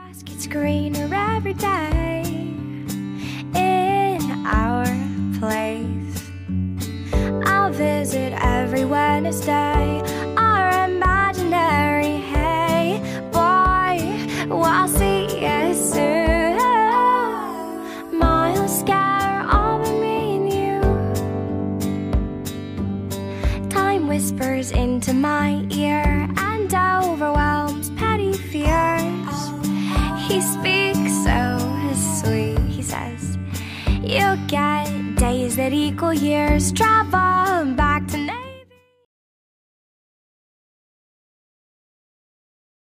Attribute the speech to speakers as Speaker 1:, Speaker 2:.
Speaker 1: It's greener every day in our place. I'll visit every Wednesday, our imaginary hey boy, we'll see you soon. Miles scatter all but me and you. Time whispers into my ear and overwhelms petty fears. He speaks so sweet, he says, you'll get days that equal years. Travel back to